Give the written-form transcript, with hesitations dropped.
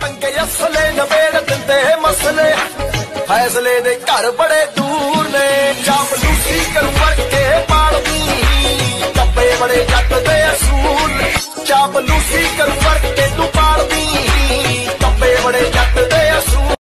पंगे असले नबेड़ दिंदे मसले फैसले दे घर बड़े दूर ने चापलूसी करूं वर्के पालदी कब्बे बड़े जट दे असूल चापलूसी करूं वर्के तू पालदी कब्बे बड़े जट दे असूल।